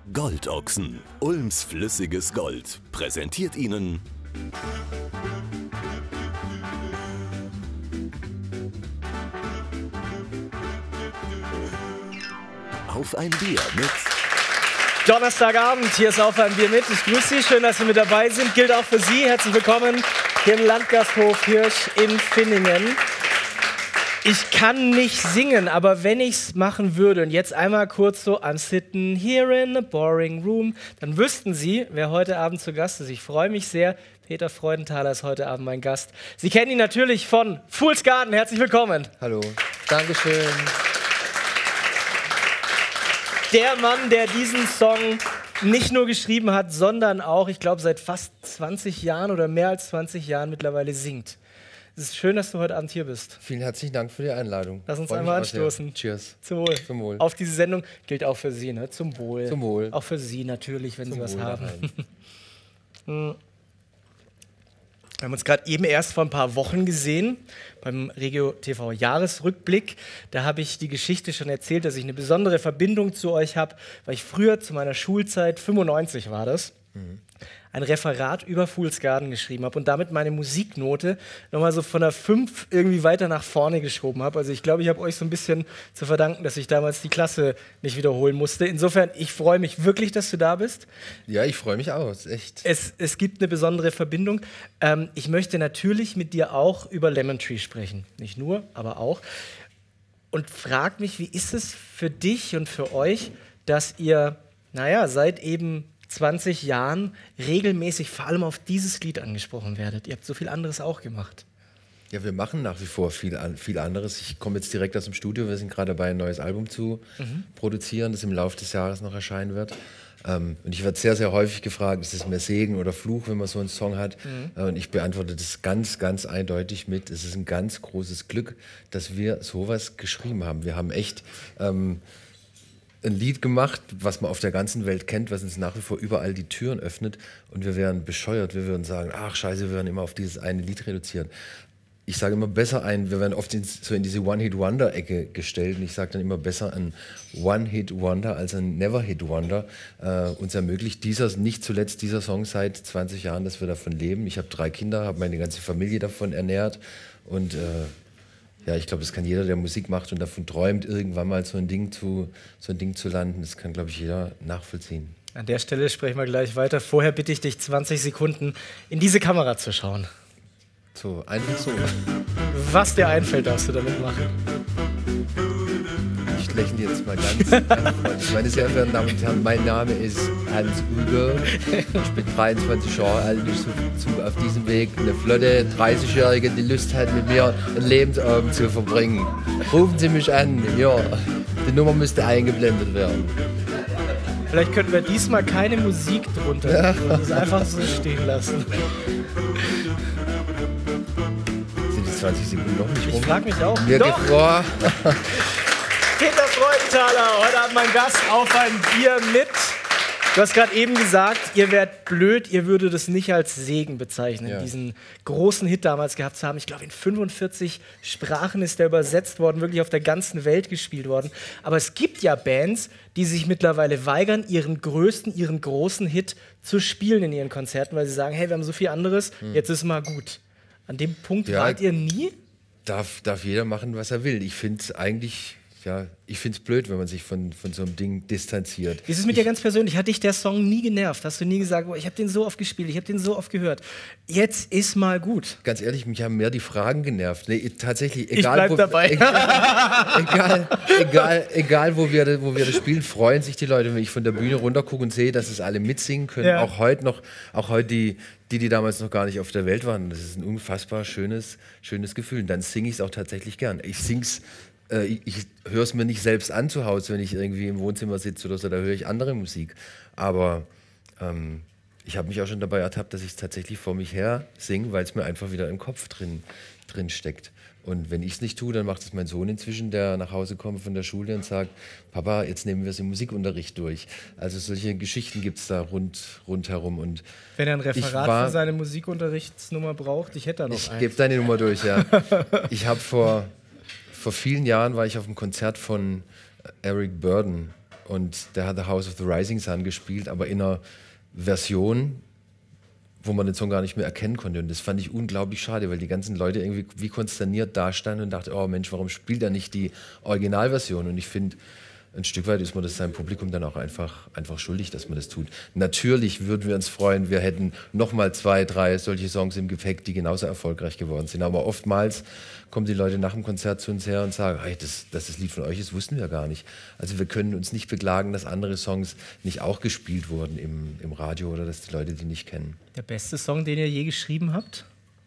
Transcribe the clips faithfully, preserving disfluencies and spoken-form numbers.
Goldochsen, Ulms flüssiges Gold, präsentiert Ihnen Auf ein Bier mit Donnerstagabend, hier ist Auf ein Bier mit. Ich grüße Sie, schön, dass Sie mit dabei sind. Gilt auch für Sie. Herzlich willkommen hier im Landgasthof Hirsch in Finningen. Ich kann nicht singen, aber wenn ich es machen würde und jetzt einmal kurz so I'm sitting here in a boring room, dann wüssten Sie, wer heute Abend zu Gast ist. Ich freue mich sehr. Peter Freudenthaler ist heute Abend mein Gast. Sie kennen ihn natürlich von Fool's Garden. Herzlich willkommen. Hallo, Dankeschön. Der Mann, der diesen Song nicht nur geschrieben hat, sondern auch, ich glaube, seit fast zwanzig Jahren oder mehr als zwanzig Jahren mittlerweile singt. Es ist schön, dass du heute Abend hier bist. Vielen herzlichen Dank für die Einladung. Lass uns Freut einmal mich anstoßen. Cheers. Zum Wohl. Zum Wohl. Auf diese Sendung gilt auch für Sie, ne? Zum Wohl. Zum Wohl. Auch für Sie natürlich, wenn Zum Sie was Wohl haben. daheim. Wir haben uns gerade eben erst vor ein paar Wochen gesehen beim Regio T V Jahresrückblick. Da habe ich die Geschichte schon erzählt, dass ich eine besondere Verbindung zu euch habe, weil ich früher zu meiner Schulzeit, fünfundneunzig war das, mhm. ein Referat über Fool's Garden geschrieben habe und damit meine Musiknote nochmal so von der fünf irgendwie weiter nach vorne geschoben habe. Also ich glaube, ich habe euch so ein bisschen zu verdanken, dass ich damals die Klasse nicht wiederholen musste. Insofern, ich freue mich wirklich, dass du da bist. Ja, ich freue mich auch, ist echt. Es, es gibt eine besondere Verbindung. Ähm, ich möchte natürlich mit dir auch über Lemon Tree sprechen. Nicht nur, aber auch. Und frag mich, wie ist es für dich und für euch, dass ihr, naja, seit eben zwanzig Jahren regelmäßig vor allem auf dieses Lied angesprochen werdet. Ihr habt so viel anderes auch gemacht. Ja, wir machen nach wie vor viel, viel anderes. Ich komme jetzt direkt aus dem Studio. Wir sind gerade dabei, ein neues Album zu mhm. produzieren, das im Laufe des Jahres noch erscheinen wird. Ähm, und ich werde sehr, sehr häufig gefragt, ist es mehr Segen oder Fluch, wenn man so einen Song hat? Mhm. Und ich beantworte das ganz, ganz eindeutig mit, es ist ein ganz großes Glück, dass wir sowas geschrieben haben. Wir haben echt Ähm, ein Lied gemacht, was man auf der ganzen Welt kennt, was uns nach wie vor überall die Türen öffnet, und wir wären bescheuert, wir würden sagen, ach scheiße, wir werden immer auf dieses eine Lied reduzieren. Ich sage immer besser ein, wir werden oft in, so in diese One-Hit-Wonder-Ecke gestellt, und ich sage dann immer besser ein One-Hit-Wonder als ein Never-Hit-Wonder. Äh, uns ermöglicht dieser, nicht zuletzt dieser Song seit zwanzig Jahren, dass wir davon leben. Ich habe drei Kinder, habe meine ganze Familie davon ernährt, und äh, ja, ich glaube, das kann jeder, der Musik macht und davon träumt, irgendwann mal so ein Ding zu, so ein Ding zu landen. Das kann, glaube ich, jeder nachvollziehen. An der Stelle sprechen wir gleich weiter. Vorher bitte ich dich, zwanzig Sekunden in diese Kamera zu schauen. So, einfach so. Was dir einfällt, darfst du damit machen. Ich lächle jetzt mal ganz, ganz freundlich. Meine sehr verehrten Damen und Herren, mein Name ist Hans Uge. Ich bin dreiundzwanzig Jahre alt und ich suche auf diesem Weg eine flotte dreißigjährige, die Lust hat, mit mir einen Lebensabend zu verbringen. Rufen Sie mich an. Ja, die Nummer müsste eingeblendet werden. Vielleicht könnten wir diesmal keine Musik drunter, ja. sondern es einfach so stehen lassen. Sind die zwanzig Sekunden noch nicht rum? Ich frage mich auch. Mir Doch. Vor. Peter Freudenthaler, heute Abend mein Gast auf ein Bier mit. Du hast gerade eben gesagt, ihr wärt blöd, ihr würdet es nicht als Segen bezeichnen, ja. diesen großen Hit damals gehabt zu haben. Ich glaube, in fünfundvierzig Sprachen ist der übersetzt worden, wirklich auf der ganzen Welt gespielt worden. Aber es gibt ja Bands, die sich mittlerweile weigern, ihren größten, ihren großen Hit zu spielen in ihren Konzerten, weil sie sagen, hey, wir haben so viel anderes, hm. jetzt ist mal gut. An dem Punkt ja, wart ihr nie? Darf, darf jeder machen, was er will. Ich finde es eigentlich... Ja, ich finde es blöd, wenn man sich von, von so einem Ding distanziert. Wie ist es mit dir ganz persönlich? Hat dich der Song nie genervt? Hast du nie gesagt, oh, ich habe den so oft gespielt, ich habe den so oft gehört. Jetzt ist mal gut. Ganz ehrlich, mich haben mehr die Fragen genervt. Nee, tatsächlich, egal, ich bleib wo, dabei. egal, egal, egal wo, wir, wo wir das spielen, freuen sich die Leute, wenn ich von der Bühne runter gucke und sehe, dass es alle mitsingen können. Ja. Auch heute noch, auch heute die, die, die damals noch gar nicht auf der Welt waren. Das ist ein unfassbar schönes, schönes Gefühl. Und dann singe ich es auch tatsächlich gern. Ich sing's Ich, ich höre es mir nicht selbst an zu Hause, wenn ich irgendwie im Wohnzimmer sitze oder so, da höre ich andere Musik. Aber ähm, ich habe mich auch schon dabei ertappt, dass ich es tatsächlich vor mich her singe, weil es mir einfach wieder im Kopf drin, drin steckt. Und wenn ich es nicht tue, dann macht es mein Sohn inzwischen, der nach Hause kommt von der Schule und sagt, Papa, jetzt nehmen wir es im Musikunterricht durch. Also solche Geschichten gibt es da rund, rundherum. Und wenn er ein Referat war, für seine Musikunterrichtsnummer braucht, ich hätte da noch ich eins. Ich gebe deine Nummer durch, ja. Ich habe vor... Vor vielen Jahren war ich auf einem Konzert von Eric Burdon und der hat The House of the Rising Sun gespielt, aber in einer Version, wo man den Song gar nicht mehr erkennen konnte. Und das fand ich unglaublich schade, weil die ganzen Leute irgendwie wie konsterniert dastanden und dachten, oh Mensch, warum spielt er nicht die Originalversion? Und ich finde, ein Stück weit ist man das seinem Publikum dann auch einfach, einfach schuldig, dass man das tut. Natürlich würden wir uns freuen, wir hätten nochmal zwei, drei solche Songs im Gepäck, die genauso erfolgreich geworden sind. Aber oftmals kommen die Leute nach dem Konzert zu uns her und sagen, hey, das, dass das Lied von euch ist, wussten wir gar nicht. Also wir können uns nicht beklagen, dass andere Songs nicht auch gespielt wurden im, im Radio oder dass die Leute die nicht kennen. Der beste Song, den ihr je geschrieben habt?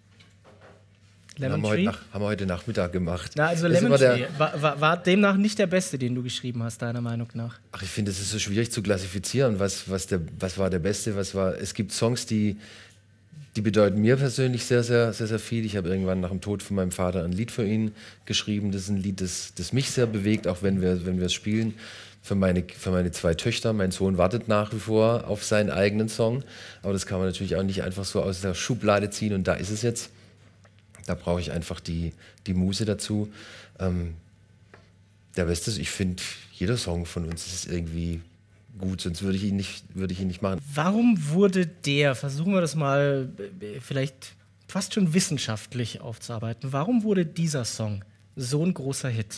Lemon haben, Tree? Wir heute nach, haben wir heute Nachmittag gemacht. Na, also Lemon Tree war, war, war demnach nicht der beste, den du geschrieben hast, deiner Meinung nach? Ach, ich finde, es ist so schwierig zu klassifizieren, was, was, der, was war der beste, was war... Es gibt Songs, die, die bedeuten mir persönlich sehr, sehr, sehr, sehr viel. Ich habe irgendwann nach dem Tod von meinem Vater ein Lied für ihn geschrieben. Das ist ein Lied, das, das mich sehr bewegt, auch wenn wir, wenn wir es spielen. Für meine, für meine zwei Töchter. Mein Sohn wartet nach wie vor auf seinen eigenen Song. Aber das kann man natürlich auch nicht einfach so aus der Schublade ziehen und da ist es jetzt. Da brauche ich einfach die, die Muse dazu. Ähm, der Beste ist, ich finde, jeder Song von uns ist irgendwie gut, sonst würde ich ihn nicht, würde ich ihn nicht machen. Warum wurde der, versuchen wir das mal vielleicht fast schon wissenschaftlich aufzuarbeiten, warum wurde dieser Song so ein großer Hit?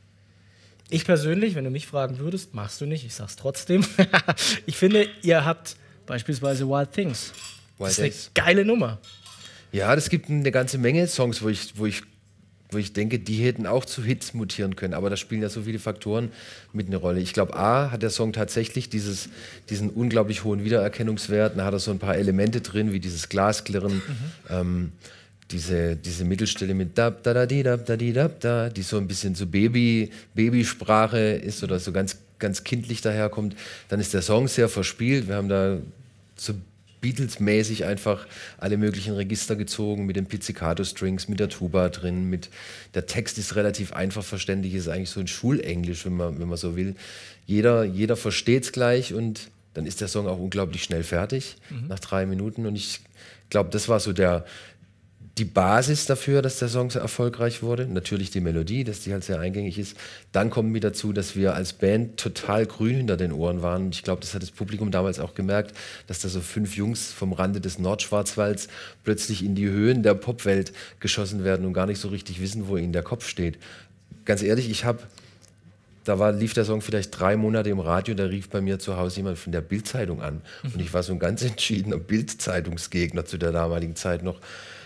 Ich persönlich, wenn du mich fragen würdest, machst du nicht, ich sag's trotzdem. Ich finde, ihr habt beispielsweise Wild Things. Wild das ist eine geile Nummer. Ja, es gibt eine ganze Menge Songs, wo ich, wo, ich, wo ich denke, die hätten auch zu Hits mutieren können. Aber da spielen ja so viele Faktoren mit eine Rolle. Ich glaube, A, hat der Song tatsächlich dieses, diesen unglaublich hohen Wiedererkennungswert. Da hat er so ein paar Elemente drin, wie dieses Glasklirren, mhm. ähm, diese, diese Mittelstelle mit da da da di da da di da da, die so ein bisschen so Baby, Babysprache ist oder so ganz, ganz kindlich daherkommt. Dann ist der Song sehr verspielt. Wir haben da so Beatles-mäßig einfach alle möglichen Register gezogen, mit den Pizzicato-Strings, mit der Tuba drin, mit der Text ist relativ einfach verständlich, ist eigentlich so ein Schulenglisch, wenn man, wenn man so will. Jeder, jeder versteht es gleich und dann ist der Song auch unglaublich schnell fertig, mhm. nach drei Minuten. Und ich glaube, das war so der, die Basis dafür, dass der Song so erfolgreich wurde. Natürlich die Melodie, dass die halt sehr eingängig ist. Dann kommt mit dazu, dass wir als Band total grün hinter den Ohren waren. Und ich glaube, das hat das Publikum damals auch gemerkt, dass da so fünf Jungs vom Rande des Nordschwarzwalds plötzlich in die Höhen der Popwelt geschossen werden und gar nicht so richtig wissen, wo ihnen der Kopf steht. Ganz ehrlich, ich habe, da war, lief der Song vielleicht drei Monate im Radio, da rief bei mir zu Hause jemand von der Bild-Zeitung an. Und ich war so ein ganz entschiedener Bild-Zeitungsgegner zu der damaligen Zeit noch.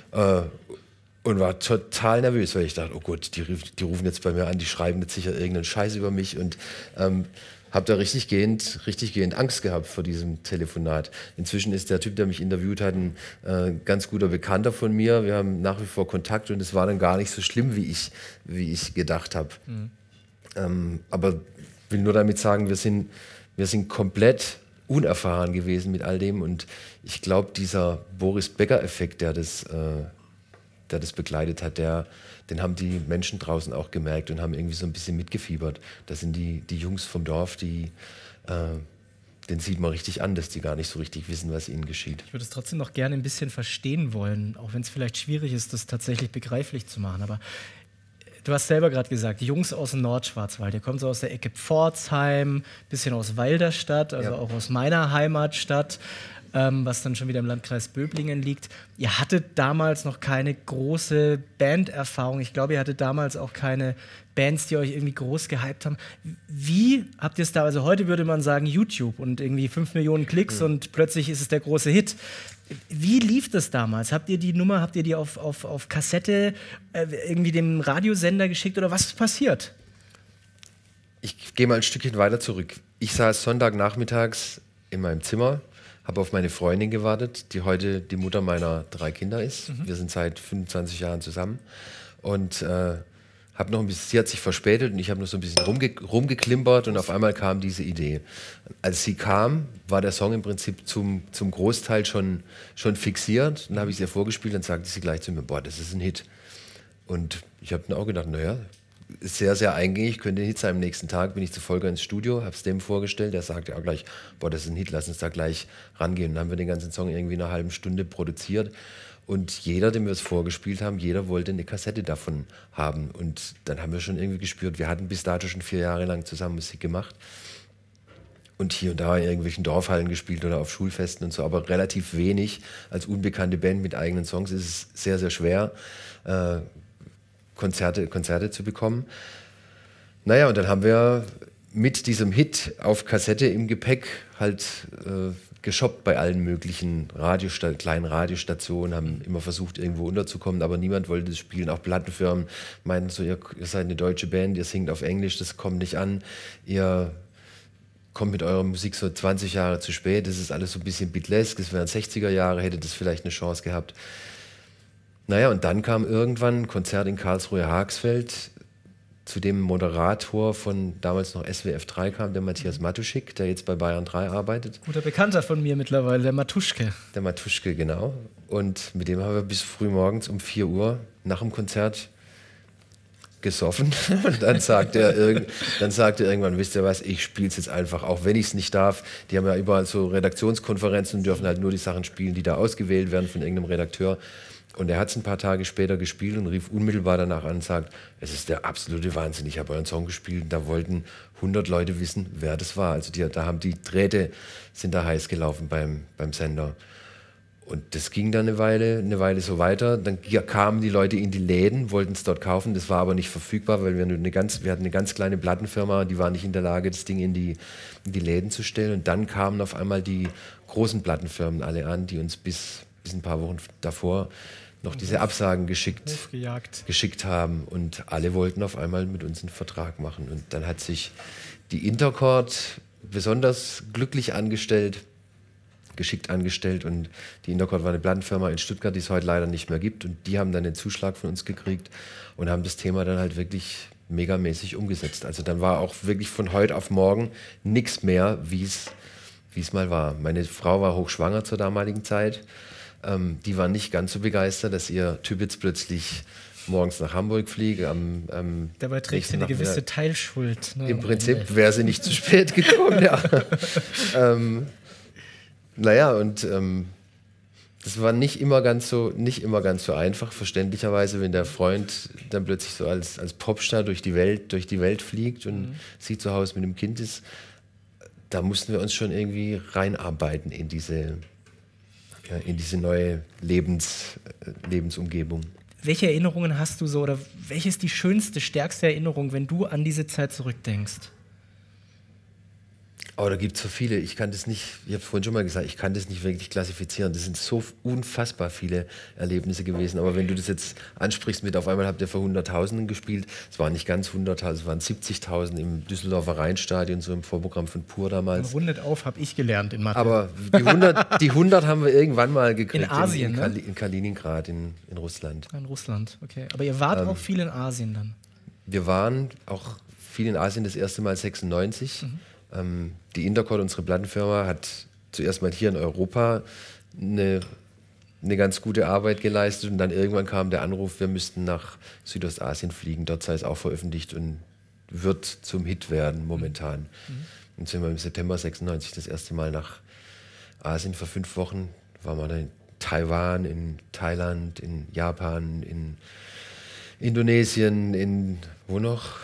Und war total nervös, weil ich dachte, oh Gott, die, die rufen jetzt bei mir an, die schreiben jetzt sicher irgendeinen Scheiß über mich und ähm, habe da richtig gehend, richtig gehend Angst gehabt vor diesem Telefonat. Inzwischen ist der Typ, der mich interviewt hat, ein äh, ganz guter Bekannter von mir. Wir haben nach wie vor Kontakt und es war dann gar nicht so schlimm, wie ich, wie ich gedacht habe. Mhm. Ähm, aber will nur damit sagen, wir sind, wir sind komplett unerfahren gewesen mit all dem und ich glaube, dieser Boris Becker-Effekt, der das, äh, der das begleitet hat, der, den haben die Menschen draußen auch gemerkt und haben irgendwie so ein bisschen mitgefiebert. Das sind die, die Jungs vom Dorf, die, äh, den sieht man richtig an, dass die gar nicht so richtig wissen, was ihnen geschieht. Ich würde es trotzdem noch gerne ein bisschen verstehen wollen, auch wenn es vielleicht schwierig ist, das tatsächlich begreiflich zu machen, aber du hast selber gerade gesagt, die Jungs aus dem Nordschwarzwald, ihr kommt so aus der Ecke Pforzheim, bisschen aus Walderstadt, also ja. auch aus meiner Heimatstadt, ähm, was dann schon wieder im Landkreis Böblingen liegt. Ihr hattet damals noch keine große Banderfahrung. Ich glaube, ihr hattet damals auch keine Bands, die euch irgendwie groß gehypt haben. Wie habt ihr es da, also heute würde man sagen YouTube und irgendwie fünf Millionen Klicks mhm. und plötzlich ist es der große Hit. Wie lief das damals? Habt ihr die Nummer, habt ihr die auf, auf, auf Kassette äh, irgendwie dem Radiosender geschickt oder was ist passiert? Ich gehe mal ein Stückchen weiter zurück. Ich saß Sonntagnachmittags in meinem Zimmer, habe auf meine Freundin gewartet, die heute die Mutter meiner drei Kinder ist. Mhm. Wir sind seit fünfundzwanzig Jahren zusammen und äh, habe noch ein bisschen, sie hat sich verspätet und ich habe noch so ein bisschen rumge rumgeklimpert und auf einmal kam diese Idee. Als sie kam, war der Song im Prinzip zum, zum Großteil schon, schon fixiert. Dann habe ich es ihr vorgespielt, dann sagte sie gleich zu mir, boah, das ist ein Hit. Und ich habe dann auch gedacht, naja, ist sehr, sehr eingängig, könnte ein Hit sein. Am nächsten Tag bin ich zu Volker ins Studio, habe es dem vorgestellt, der sagte auch gleich, boah, das ist ein Hit, lass uns da gleich rangehen. Und dann haben wir den ganzen Song irgendwie in einer halben Stunde produziert. Und jeder, dem wir es vorgespielt haben, jeder wollte eine Kassette davon haben. Und dann haben wir schon irgendwie gespürt, wir hatten bis dato schon vier Jahre lang zusammen Musik gemacht. und hier und da in irgendwelchen Dorfhallen gespielt oder auf Schulfesten und so, aber relativ wenig. Als unbekannte Band mit eigenen Songs ist es sehr, sehr schwer, äh, Konzerte, Konzerte zu bekommen. Naja, und dann haben wir mit diesem Hit auf Kassette im Gepäck halt äh, geshoppt bei allen möglichen Radiosta- kleinen Radiostationen, haben immer versucht, irgendwo unterzukommen, aber niemand wollte das spielen. Auch Plattenfirmen meinten so, ihr, ihr seid eine deutsche Band, ihr singt auf Englisch, das kommt nicht an. Ihr kommt mit eurer Musik so zwanzig Jahre zu spät, das ist alles so ein bisschen bitlesk, es wären sechziger Jahre, hätte das vielleicht eine Chance gehabt. Naja, und dann kam irgendwann ein Konzert in Karlsruhe-Haxfeld, zu dem Moderator von damals noch S W F drei kam, der Matthias Matuschik, der jetzt bei Bayern drei arbeitet. Guter Bekannter von mir mittlerweile, der Matuschke. Der Matuschke, genau. Und mit dem haben wir bis früh morgens um vier Uhr nach dem Konzert gesoffen. Und dann sagt er, irg- dann sagt er irgendwann, wisst ihr was, ich spiele es jetzt einfach, auch wenn ich es nicht darf. Die haben ja überall so Redaktionskonferenzen und dürfen halt nur die Sachen spielen, die da ausgewählt werden von irgendeinem Redakteur. Und er hat es ein paar Tage später gespielt und rief unmittelbar danach an und sagt, es ist der absolute Wahnsinn, ich habe euren Song gespielt und da wollten hundert Leute wissen, wer das war. Also die, da haben die Drähte, sind da heiß gelaufen beim, beim Sender. Und das ging dann eine Weile, eine Weile so weiter. Dann kamen die Leute in die Läden, wollten es dort kaufen, das war aber nicht verfügbar, weil wir, eine ganz, wir hatten eine ganz kleine Plattenfirma, die war nicht in der Lage, das Ding in die, in die Läden zu stellen. Und dann kamen auf einmal die großen Plattenfirmen alle an, die uns bis, bis ein paar Wochen davor noch diese Absagen geschickt, geschickt haben und alle wollten auf einmal mit uns einen Vertrag machen. Und dann hat sich die Intercord besonders glücklich angestellt, geschickt angestellt und die Intercord war eine Plattenfirma in Stuttgart, die es heute leider nicht mehr gibt und die haben dann den Zuschlag von uns gekriegt und haben das Thema dann halt wirklich megamäßig umgesetzt. Also dann war auch wirklich von heute auf morgen nichts mehr, wie es wie es mal war. Meine Frau war hochschwanger zur damaligen Zeit. Ähm, die war nicht ganz so begeistert, dass ihr Typ jetzt plötzlich morgens nach Hamburg fliege. Am, am Dabei trägt sie eine gewisse mehr. Teilschuld. Ne? Im Prinzip wäre sie nicht zu spät gekommen, ja. ähm, naja, und ähm, das war nicht immer ganz so, nicht immer ganz so einfach, verständlicherweise, wenn der Freund dann plötzlich so als, als Popstar durch die Welt, durch die Welt fliegt und mhm. sie zu Hause mit dem Kind ist. Da mussten wir uns schon irgendwie reinarbeiten in diese Ja, in diese neue Lebens, Lebensumgebung. Welche Erinnerungen hast du so oder welche ist die schönste, stärkste Erinnerung, wenn du an diese Zeit zurückdenkst? Oh, da gibt es so viele. Ich kann das nicht, ich habe vorhin schon mal gesagt, ich kann das nicht wirklich klassifizieren. Das sind so unfassbar viele Erlebnisse gewesen. Aber wenn du das jetzt ansprichst mit, auf einmal habt ihr vor Hunderttausenden gespielt, es waren nicht ganz hunderttausend, es waren siebzigtausend im Düsseldorfer Rheinstadion, so im Vorprogramm von Pur damals. Und rundet auf, habe ich gelernt in Mathe. Aber die hundert, die hundert haben wir irgendwann mal gekriegt. In Asien, in, in, ne? Kali, in Kaliningrad, in, in Russland. In Russland, okay. Aber ihr wart ähm, auch viel in Asien dann? Wir waren auch viel in Asien, das erste Mal sechsundneunzig. Mhm. Die Intercord, unsere Plattenfirma, hat zuerst mal hier in Europa eine, eine ganz gute Arbeit geleistet und dann irgendwann kam der Anruf, wir müssten nach Südostasien fliegen, dort sei es auch veröffentlicht und wird zum Hit werden momentan. Mhm. Und sind wir im September sechsundneunzig das erste Mal nach Asien für fünf Wochen, waren wir dann in Taiwan, in Thailand, in Japan, in Indonesien, in wo noch?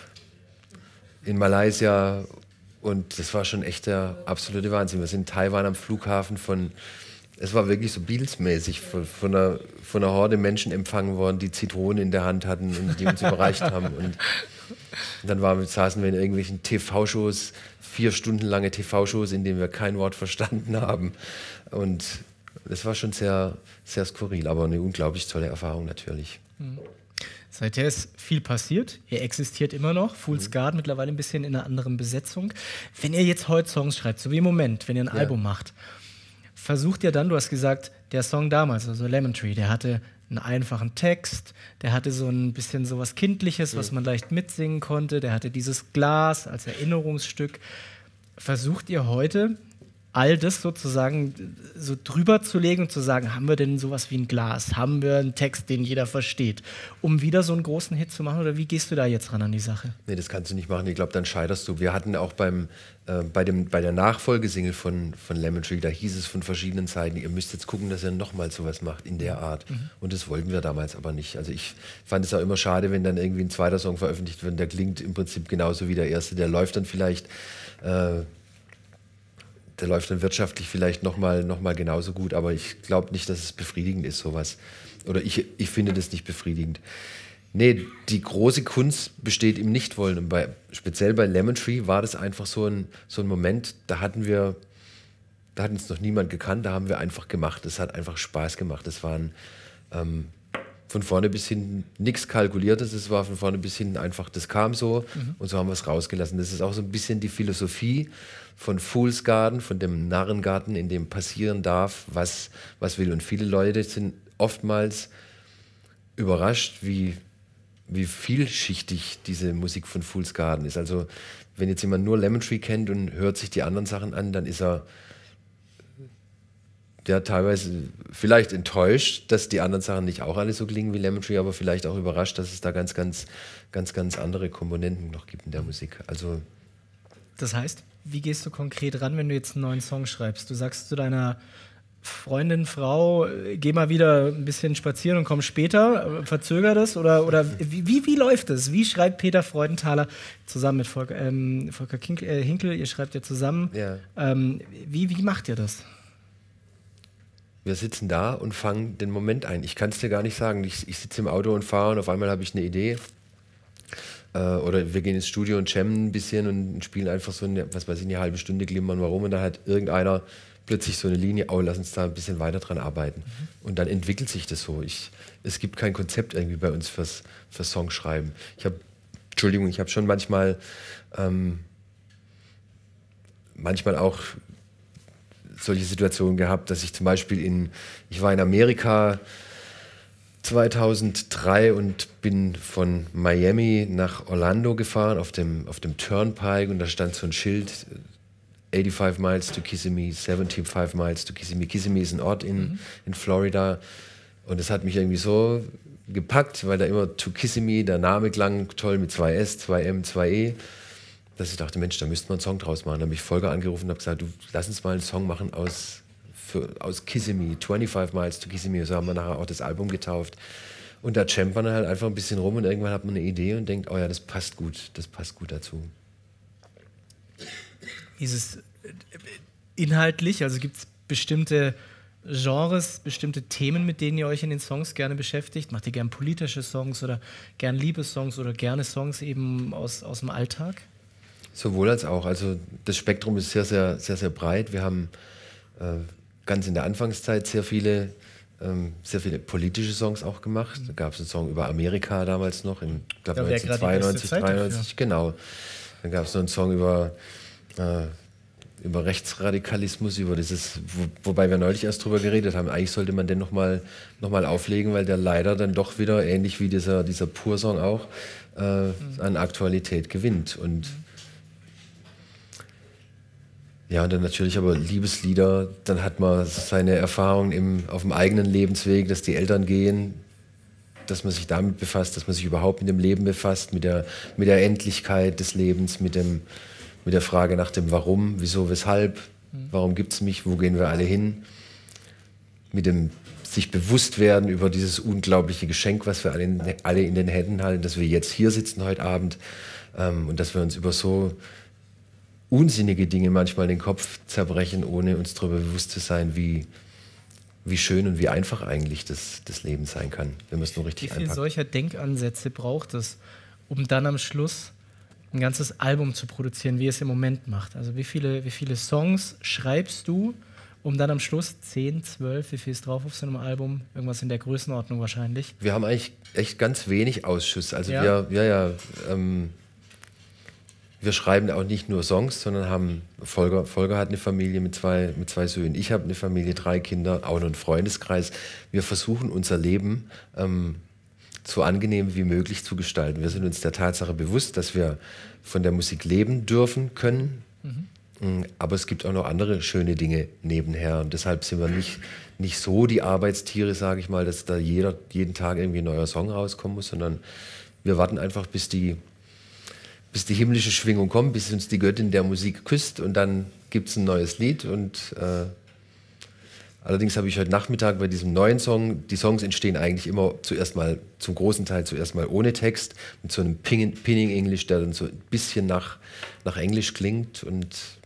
In Malaysia. Und das war schon echt der absolute Wahnsinn. Wir sind in Taiwan am Flughafen von, es war wirklich so Beatles-mäßig, von, von, einer, von einer Horde Menschen empfangen worden, die Zitronen in der Hand hatten und die uns überreicht haben. Und dann waren, saßen wir in irgendwelchen T V-Shows, vier Stunden lange T V-Shows, in denen wir kein Wort verstanden haben. Und das war schon sehr, sehr skurril, aber eine unglaublich tolle Erfahrung natürlich. Mhm. Seither ist viel passiert. Ihr existiert immer noch. Fool's mhm. Garden mittlerweile ein bisschen in einer anderen Besetzung. Wenn ihr jetzt heute Songs schreibt, so wie im Moment, wenn ihr ein ja. Album macht, versucht ihr dann, du hast gesagt, der Song damals, also Lemon Tree, der hatte einen einfachen Text, der hatte so ein bisschen so was Kindliches, mhm. was man leicht mitsingen konnte, der hatte dieses Glas als Erinnerungsstück. Versucht ihr heute, all das sozusagen so drüber zu legen und zu sagen, haben wir denn sowas wie ein Glas? Haben wir einen Text, den jeder versteht? Um wieder so einen großen Hit zu machen? Oder wie gehst du da jetzt ran an die Sache? Nee, das kannst du nicht machen. Ich glaube, dann scheiterst du. Wir hatten auch beim, äh, bei, dem, bei der Nachfolgesingle von, von Lemon Tree, da hieß es von verschiedenen Seiten, ihr müsst jetzt gucken, dass ihr nochmal sowas macht in der Art. Mhm. Und das wollten wir damals aber nicht. Also ich fand es auch immer schade, wenn dann irgendwie ein zweiter Song veröffentlicht wird, der klingt im Prinzip genauso wie der erste. Der läuft dann vielleicht... Äh, der läuft dann wirtschaftlich vielleicht nochmal noch mal genauso gut, aber ich glaube nicht, dass es befriedigend ist, sowas. Oder ich, ich finde das nicht befriedigend. Nee, die große Kunst besteht im Nichtwollen. Und bei, speziell bei Lemon Tree war das einfach so ein, so ein Moment, da hatten wir, da hat uns noch niemand gekannt, da haben wir einfach gemacht. Es hat einfach Spaß gemacht. Es waren ähm, von vorne bis hinten nichts Kalkuliertes, es war von vorne bis hinten einfach, das kam so mhm. und so haben wir es rausgelassen. Das ist auch so ein bisschen die Philosophie von Fool's Garden, von dem Narrengarten, in dem passieren darf, was, was will. Und viele Leute sind oftmals überrascht, wie, wie vielschichtig diese Musik von Fool's Garden ist. Also wenn jetzt jemand nur Lemon Tree kennt und hört sich die anderen Sachen an, dann ist er ja teilweise vielleicht enttäuscht, dass die anderen Sachen nicht auch alle so klingen wie Lemon Tree, aber vielleicht auch überrascht, dass es da ganz, ganz, ganz, ganz andere Komponenten noch gibt in der Musik. Also das heißt, wie gehst du konkret ran, wenn du jetzt einen neuen Song schreibst? Du sagst zu deiner Freundin, Frau, geh mal wieder ein bisschen spazieren und komm später, verzöger das? Oder, oder wie, wie, wie läuft das? Wie schreibt Peter Freudenthaler zusammen mit Volker, ähm, Volker Kinkel, äh, Hinkel, ihr schreibt ja zusammen, ja. Ähm, wie, wie macht ihr das? Wir sitzen da und fangen den Moment ein. Ich kann es dir gar nicht sagen. Ich, ich sitze im Auto und fahre und auf einmal habe ich eine Idee. Äh, oder wir gehen ins Studio und jammen ein bisschen und spielen einfach so eine, was weiß ich, eine halbe Stunde, glimmern wir rum und dann hat irgendeiner plötzlich so eine Linie, oh, lass uns da ein bisschen weiter dran arbeiten. Mhm. Und dann entwickelt sich das so. Ich, es gibt kein Konzept irgendwie bei uns fürs, fürs Songschreiben. Ich habe, Entschuldigung, ich habe schon manchmal, ähm, manchmal auch solche Situationen gehabt, dass ich zum Beispiel in, ich war in Amerika zweitausenddrei und bin von Miami nach Orlando gefahren auf dem, auf dem Turnpike und da stand so ein Schild, eighty-five miles to Kissimmee, seventy-five miles to Kissimmee. Kissimmee ist ein Ort in, mhm. in Florida und das hat mich irgendwie so gepackt, weil da immer to Kissimmee, der Name klang toll mit zwei S, zwei M, zwei E, dass ich dachte, Mensch, da müsste man einen Song draus machen. Da habe ich Volker angerufen und habe gesagt, du, lass uns mal einen Song machen aus, für, aus Kissimmee, twenty-five miles to Kissimmee. So haben wir nachher auch das Album getauft. Und da jammt man halt einfach ein bisschen rum und irgendwann hat man eine Idee und denkt, oh ja, das passt gut, das passt gut dazu. Ist es inhaltlich, also gibt es bestimmte Genres, bestimmte Themen, mit denen ihr euch in den Songs gerne beschäftigt? Macht ihr gern politische Songs oder gern Liebessongs oder gerne Songs eben aus, aus dem Alltag? Sowohl als auch. Also das Spektrum ist sehr, sehr, sehr, sehr breit. Wir haben äh, ganz in der Anfangszeit sehr viele, ähm, sehr viele politische Songs auch gemacht. Da gab es einen Song über Amerika damals noch, in, ich glaube neunzehnhundertzweiundneunzig, dreiundneunzig, genau. Dann gab es noch einen Song über, äh, über Rechtsradikalismus, über dieses, wo, wobei wir neulich erst drüber geredet haben. Eigentlich sollte man den nochmal noch mal auflegen, weil der leider dann doch wieder, ähnlich wie dieser, dieser Pur-Song auch, äh, mhm. an Aktualität gewinnt. Und ja, und dann natürlich aber Liebeslieder, dann hat man seine Erfahrungen im, auf dem eigenen Lebensweg, dass die Eltern gehen, dass man sich damit befasst, dass man sich überhaupt mit dem Leben befasst, mit der, mit der Endlichkeit des Lebens, mit, dem, mit der Frage nach dem Warum, wieso, weshalb, warum gibt es mich, wo gehen wir alle hin, mit dem sich bewusst werden über dieses unglaubliche Geschenk, was wir alle in, alle in den Händen halten, dass wir jetzt hier sitzen heute Abend ähm, und dass wir uns über so unsinnige Dinge manchmal den Kopf zerbrechen, ohne uns darüber bewusst zu sein, wie, wie schön und wie einfach eigentlich das, das Leben sein kann, wenn man es nur richtig einpackt. Wie viele solcher Denkansätze braucht es, um dann am Schluss ein ganzes Album zu produzieren, wie ihr es im Moment macht? Also wie viele, wie viele Songs schreibst du, um dann am Schluss zehn, zwölf, wie viel ist drauf auf so einem Album? Irgendwas in der Größenordnung wahrscheinlich. Wir haben eigentlich echt ganz wenig Ausschuss. Also ja. wir, ja, ja, ähm, wir schreiben auch nicht nur Songs, sondern haben, Volker, Volker hat eine Familie mit zwei, mit zwei Söhnen, ich habe eine Familie, drei Kinder, auch noch einen Freundeskreis. Wir versuchen unser Leben ähm, so angenehm wie möglich zu gestalten. Wir sind uns der Tatsache bewusst, dass wir von der Musik leben dürfen können, mhm. aber es gibt auch noch andere schöne Dinge nebenher und deshalb sind wir nicht, nicht so die Arbeitstiere, sage ich mal, dass da jeder, jeden Tag irgendwie ein neuer Song rauskommen muss, sondern wir warten einfach, bis die bis die himmlische Schwingung kommt, bis uns die Göttin der Musik küsst und dann gibt es ein neues Lied. Und äh, allerdings habe ich heute Nachmittag bei diesem neuen Song, die Songs entstehen eigentlich immer zuerst mal, zum großen Teil zuerst mal ohne Text, mit so einem Pinning English, der dann so ein bisschen nach, nach Englisch klingt. Und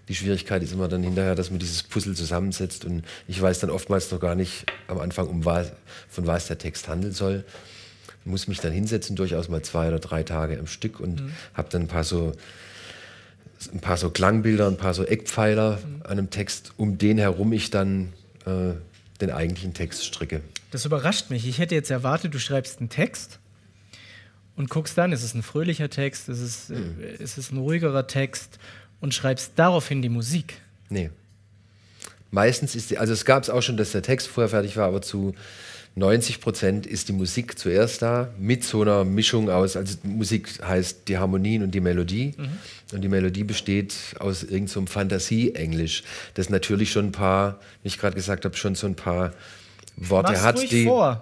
Die Schwierigkeit ist immer dann hinterher, dass man dieses Puzzle zusammensetzt und ich weiß dann oftmals noch gar nicht am Anfang, um was, von was der Text handeln soll. Ich muss mich dann hinsetzen, durchaus mal zwei oder drei Tage am Stück und mhm. habe dann ein paar so ein paar so Klangbilder, ein paar so Eckpfeiler mhm. an einem Text, um den herum ich dann äh, den eigentlichen Text stricke. Das überrascht mich. Ich hätte jetzt erwartet, du schreibst einen Text und guckst dann, ist es ein fröhlicher Text, ist es, mhm. äh, ist es ein ruhigerer Text und schreibst daraufhin die Musik. Nee. Meistens ist die, also es gab es auch schon, dass der Text vorher fertig war, aber zu neunzig Prozent ist die Musik zuerst da, mit so einer Mischung aus, also Musik heißt die Harmonien und die Melodie. Mhm. Und die Melodie besteht aus irgendeinem so Fantasie-Englisch, das natürlich schon ein paar, wie ich gerade gesagt habe, schon so ein paar Worte Mach's hat, ruhig die... vor.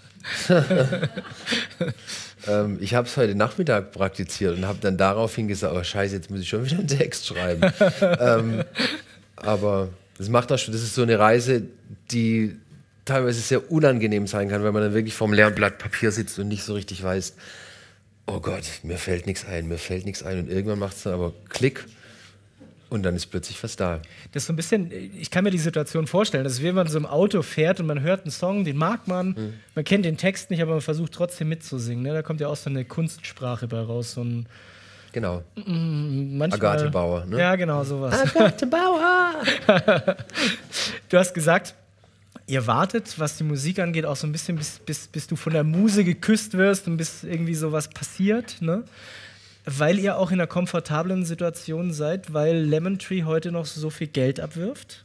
ähm, ich habe es heute Nachmittag praktiziert und habe dann daraufhin gesagt, oh scheiße, jetzt muss ich schon wieder einen Text schreiben. ähm, aber das macht auch schon, das ist so eine Reise, die teilweise sehr unangenehm sein kann, wenn man dann wirklich vorm leeren Blatt Papier sitzt und nicht so richtig weiß, oh Gott, mir fällt nichts ein, mir fällt nichts ein. Und irgendwann macht es dann aber Klick und dann ist plötzlich was da. Das ist so ein bisschen, ich kann mir die Situation vorstellen, dass wenn man so im Auto fährt und man hört einen Song, den mag man, mhm. man kennt den Text nicht, aber man versucht trotzdem mitzusingen. Ne? Da kommt ja auch so eine Kunstsprache bei raus, so ein Genau. Manchmal, Agathe Bauer. Ne? Ja, genau, sowas. Agathe Bauer! Du hast gesagt, ihr wartet, was die Musik angeht, auch so ein bisschen, bis, bis, bis du von der Muse geküsst wirst und bis irgendwie sowas passiert, ne? Weil ihr auch in einer komfortablen Situation seid, weil Lemon Tree heute noch so viel Geld abwirft?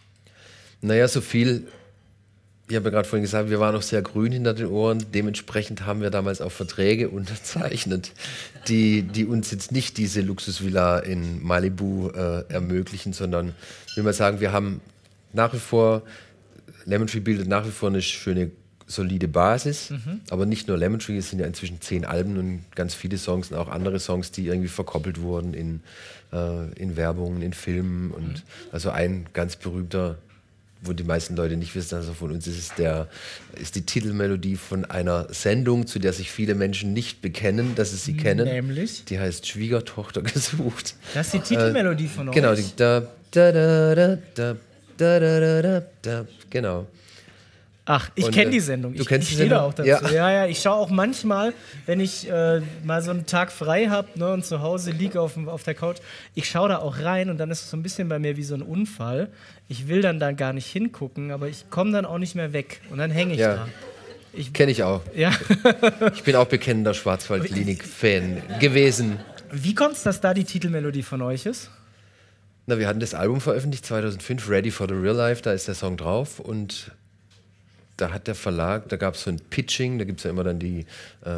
Naja, so viel. Ich habe ja gerade vorhin gesagt, wir waren noch sehr grün hinter den Ohren. Dementsprechend haben wir damals auch Verträge unterzeichnet, die, die uns jetzt nicht diese Luxusvilla in Malibu äh, ermöglichen, sondern, will man sagen, wir haben nach wie vor, Lemon Tree bildet nach wie vor eine schöne, solide Basis. Mhm. Aber nicht nur Lemon Tree, es sind ja inzwischen zehn Alben und ganz viele Songs und auch andere Songs, die irgendwie verkoppelt wurden in, äh, in Werbungen, in Filmen. Und mhm. also ein ganz berühmter, wo die meisten Leute nicht wissen, also von uns ist es der, ist die Titelmelodie von einer Sendung, zu der sich viele Menschen nicht bekennen, dass sie sie kennen. Nämlich? Die heißt Schwiegertochter gesucht. Das ist die Titelmelodie äh, von euch? Genau, die da, da, da, da, da, da, da, da, da, genau. Ach, ich kenne die Sendung. Du ich kennst ich die Sendung? Da auch dazu. Ja. ja, ja. Ich schaue auch manchmal, wenn ich äh, mal so einen Tag frei habe, ne, und zu Hause liege auf, auf der Couch, ich schaue da auch rein und dann ist es so ein bisschen bei mir wie so ein Unfall. Ich will dann da gar nicht hingucken, aber ich komme dann auch nicht mehr weg und dann hänge ich ja. da. Ich kenne ich auch. Ja. Ich bin auch bekennender Schwarzwaldklinik-Fan gewesen. Wie kommt es, dass da die Titelmelodie von euch ist? Na, wir hatten das Album veröffentlicht zweitausendfünf, Ready for the Real Life, da ist der Song drauf und da hat der Verlag, da gab es so ein Pitching, da gibt es ja immer dann die, äh,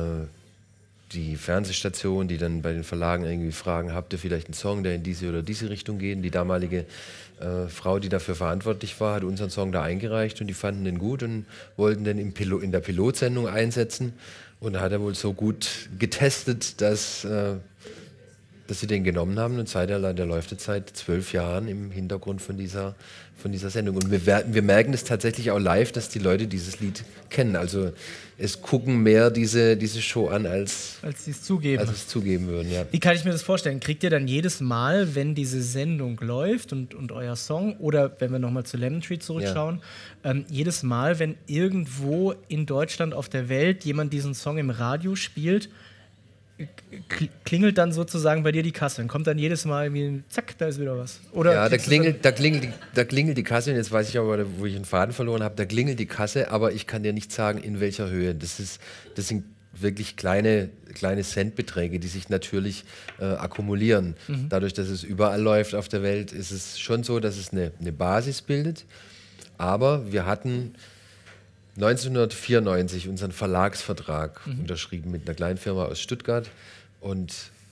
die Fernsehstation, die dann bei den Verlagen irgendwie fragen, habt ihr vielleicht einen Song, der in diese oder diese Richtung geht? Und die damalige äh, Frau, die dafür verantwortlich war, hat unseren Song da eingereicht und die fanden den gut und wollten den im Pilo- in der Pilotsendung einsetzen. Und da hat er wohl so gut getestet, dass, äh, dass sie den genommen haben und seit der, der läuft jetzt seit zwölf Jahren im Hintergrund von dieser, von dieser Sendung. Und wir, wir merken es tatsächlich auch live, dass die Leute dieses Lied kennen. Also es gucken mehr diese, diese Show an, als, als sie es zugeben. Als es zugeben würden. Ja. Wie kann ich mir das vorstellen? Kriegt ihr dann jedes Mal, wenn diese Sendung läuft und, und euer Song, oder wenn wir nochmal zu Lemon Tree zurückschauen, ja. ähm, jedes Mal, wenn irgendwo in Deutschland auf der Welt jemand diesen Song im Radio spielt, klingelt dann sozusagen bei dir die Kasse? Dann kommt dann jedes Mal irgendwie, zack, da ist wieder was. Oder ja, da klingelt, da, klingelt die, da klingelt die Kasse und jetzt weiß ich aber, wo ich einen Faden verloren habe, da klingelt die Kasse, aber ich kann dir nicht sagen, in welcher Höhe. Das, ist, das sind wirklich kleine, kleine Centbeträge, die sich natürlich äh, akkumulieren. Mhm. Dadurch, dass es überall läuft auf der Welt, ist es schon so, dass es eine, eine Basis bildet. Aber wir hatten neunzehnhundertvierundneunzig unseren Verlagsvertrag mhm. unterschrieben mit einer kleinen Firma aus Stuttgart und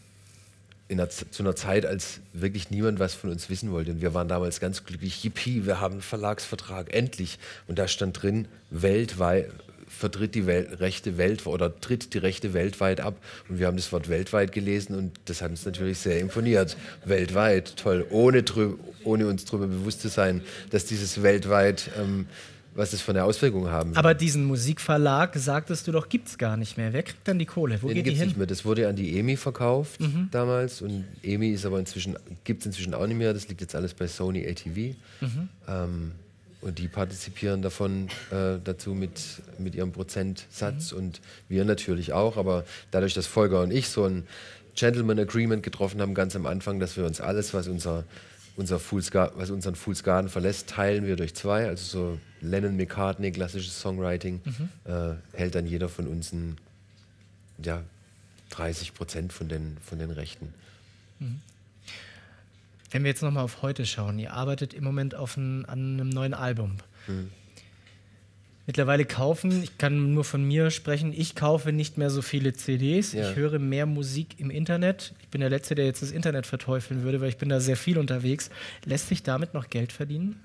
in einer, zu einer Zeit, als wirklich niemand was von uns wissen wollte. Und wir waren damals ganz glücklich, yippie, wir haben einen Verlagsvertrag, endlich. Und da stand drin, weltweit, vertritt die Welt, Rechte Welt oder tritt die Rechte weltweit ab. Und wir haben das Wort weltweit gelesen und das hat uns natürlich sehr imponiert. Weltweit, toll, ohne, drü- ohne uns darüber bewusst zu sein, dass dieses weltweit ähm, was das für eine Auswirkung haben wird. Aber diesen Musikverlag, sagtest du doch, gibt es gar nicht mehr. Wer kriegt dann die Kohle? Wo Den geht die gibt's hin? nicht mehr. Das wurde an die E M I verkauft Mhm. damals und E M I ist aber inzwischen, gibt es inzwischen auch nicht mehr. Das liegt jetzt alles bei Sony A T V. Mhm. Ähm, und die partizipieren davon äh, dazu mit, mit ihrem Prozentsatz Mhm. und wir natürlich auch. Aber dadurch, dass Volker und ich so ein Gentleman Agreement getroffen haben, ganz am Anfang, dass wir uns alles, was unser Unser Fool's Gar- was unseren Fool's Garden verlässt, teilen wir durch zwei. Also so Lennon-McCartney, klassisches Songwriting, Mhm. äh, hält dann jeder von uns ein, ja, dreißig Prozent von den, von den Rechten. Wenn wir jetzt nochmal auf heute schauen, ihr arbeitet im Moment auf ein, an einem neuen Album. Mhm. Mittlerweile kaufen, ich kann nur von mir sprechen, ich kaufe nicht mehr so viele C Ds, Ja. ich höre mehr Musik im Internet. Ich bin der Letzte, der jetzt das Internet verteufeln würde, weil ich bin da sehr viel unterwegs. Lässt sich damit noch Geld verdienen?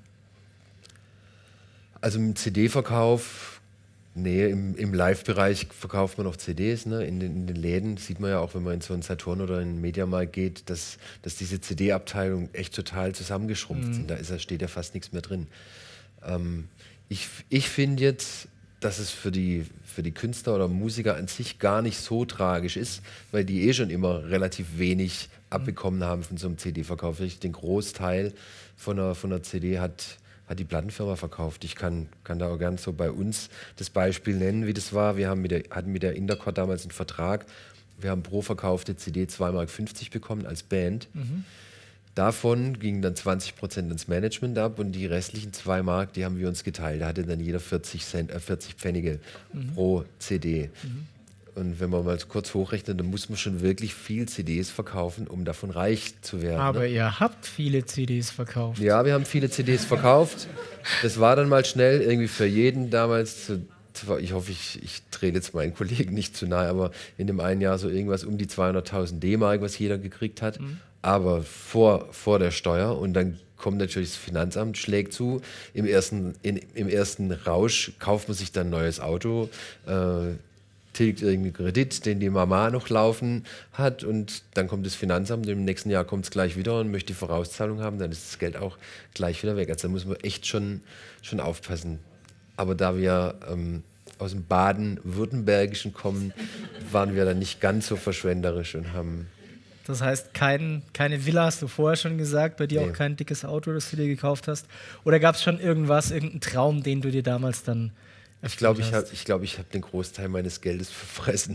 Also im C D-Verkauf, nee, im, im Live-Bereich verkauft man noch C Ds. Ne? In, den, in den Läden sieht man ja auch, wenn man in so einen Saturn oder in einen Mediamarkt geht, dass, dass diese C D-Abteilung echt total zusammengeschrumpft Mhm. sind. Da, ist, da steht ja fast nichts mehr drin. Ähm, ich ich finde jetzt, dass es für die, für die Künstler oder Musiker an sich gar nicht so tragisch ist, weil die eh schon immer relativ wenig abbekommen haben von so einem C D-Verkauf. Den Großteil von einer, von einer C D hat, hat die Plattenfirma verkauft. Ich kann, kann da auch gern so bei uns das Beispiel nennen, wie das war. Wir haben mit der, hatten mit der Intercord damals einen Vertrag. Wir haben pro verkaufte C D zwei Mark fünfzig bekommen als Band. Mhm. Davon gingen dann zwanzig Prozent ins Management ab und die restlichen zwei Mark, die haben wir uns geteilt. Da hatte dann jeder vierzig Cent, äh, vierzig Pfennige Mhm. pro C D. Mhm. Und wenn man mal kurz hochrechnet, dann muss man schon wirklich viel C Ds verkaufen, um davon reich zu werden. Aber ne? ihr habt viele C Ds verkauft. Ja, wir haben viele C Ds verkauft. Das war dann mal schnell irgendwie für jeden damals. Zu, zu, ich hoffe, ich, ich trete jetzt meinen Kollegen nicht zu nahe, aber in dem einen Jahr so irgendwas um die zweihunderttausend D-Mark, was jeder gekriegt hat. Mhm. Aber vor, vor der Steuer. Und dann kommt natürlich das Finanzamt, schlägt zu. Im ersten, in, im ersten Rausch kauft man sich dann ein neues Auto, äh, tilgt irgendeinen Kredit, den die Mama noch laufen hat und dann kommt das Finanzamt und im nächsten Jahr kommt es gleich wieder und möchte die Vorauszahlung haben, dann ist das Geld auch gleich wieder weg. Also da muss man echt schon, schon aufpassen. Aber da wir ähm, aus dem Baden-Württembergischen kommen, waren wir dann nicht ganz so verschwenderisch und haben... Das heißt, kein, keine Villa, hast du vorher schon gesagt, bei dir Nee. auch kein dickes Auto, das du dir gekauft hast. Oder gab es schon irgendwas, irgendeinen Traum, den du dir damals dann Ich glaube, ich habe ich glaub, ich hab den Großteil meines Geldes verfressen.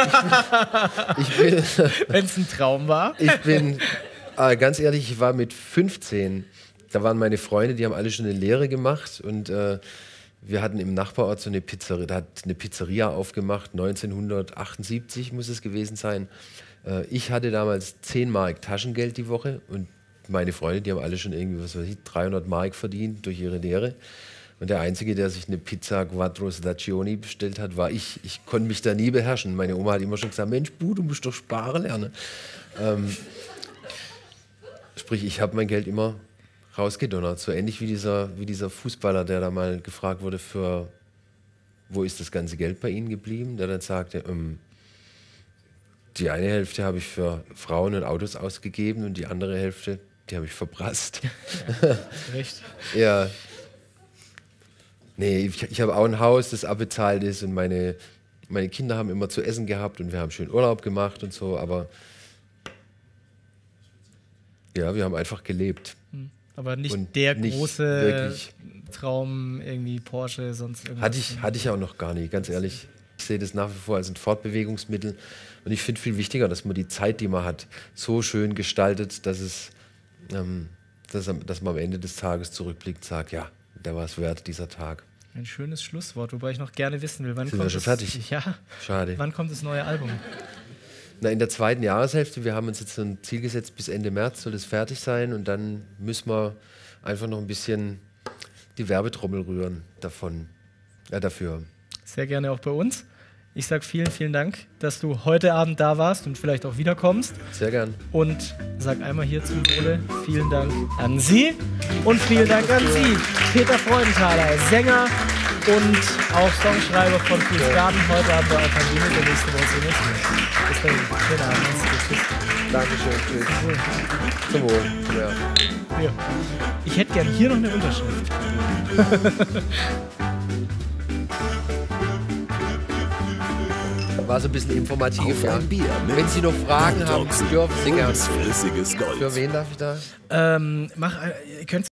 ich bin, wenn es ein Traum war? ich bin äh, ganz ehrlich, ich war mit fünfzehn, da waren meine Freunde, die haben alle schon eine Lehre gemacht und äh, wir hatten im Nachbarort so eine Pizzeria, da hat eine Pizzeria aufgemacht, neunzehnhundertachtundsiebzig muss es gewesen sein. Äh, ich hatte damals zehn Mark Taschengeld die Woche und meine Freunde, die haben alle schon irgendwie, was weiß ich, dreihundert Mark verdient durch ihre Lehre. Und der Einzige, der sich eine Pizza Quattro Stagioni bestellt hat, war ich. Ich konnte mich da nie beherrschen. Meine Oma hat immer schon gesagt, Mensch, Bu, du musst doch sparen lernen. Ähm, sprich, ich habe mein Geld immer rausgedonnert. So ähnlich wie dieser, wie dieser Fußballer, der da mal gefragt wurde, für wo ist das ganze Geld bei Ihnen geblieben? Der dann sagte, ähm, die eine Hälfte habe ich für Frauen und Autos ausgegeben und die andere Hälfte, die habe ich verprasst. Recht. Ja. Nee, ich, ich habe auch ein Haus, das abbezahlt ist und meine, meine Kinder haben immer zu essen gehabt und wir haben schön Urlaub gemacht und so, aber ja, wir haben einfach gelebt. Aber nicht Und der nicht große wirklich. Traum, irgendwie Porsche, sonst irgendwas. Hatte ich, hatte ich auch noch gar nicht, ganz ehrlich. Ich sehe das nach wie vor als ein Fortbewegungsmittel und ich finde viel wichtiger, dass man die Zeit, die man hat, so schön gestaltet, dass, es, ähm, dass, dass man am Ende des Tages zurückblickt und sagt, ja, der war es wert, dieser Tag. Ein schönes Schlusswort, wobei ich noch gerne wissen will, wann Sind kommt wir schon das, fertig? Ja, Schade. wann kommt das neue Album? Na, in der zweiten Jahreshälfte, wir haben uns jetzt so ein Ziel gesetzt, bis Ende März soll es fertig sein und dann müssen wir einfach noch ein bisschen die Werbetrommel rühren davon, äh, dafür. Sehr gerne auch bei uns. Ich sage vielen, vielen Dank, dass du heute Abend da warst und vielleicht auch wiederkommst. Sehr gern. Und sag einmal hier zum Wohle vielen Dank an Sie und vielen Dank an Sie, Peter Freudenthaler, Sänger und auch Songschreiber von Fool's Garden. Heute Abend bei Akademie, der nächste Woche sind wir. Bis dahin, schönen Abend. Tschüss. Dankeschön, tschüss. Zum Wohl. Ja. Ja. Ich hätte gern hier noch eine Unterschrift. war so ein bisschen informativ. Auf Ja. ein Bier mit Wenn Sie noch Fragen haben, Doxen. dürfen Sie gerne. Ulms flüssiges Gold. Für wen darf ich da? Ähm, mach, äh, ihr könnt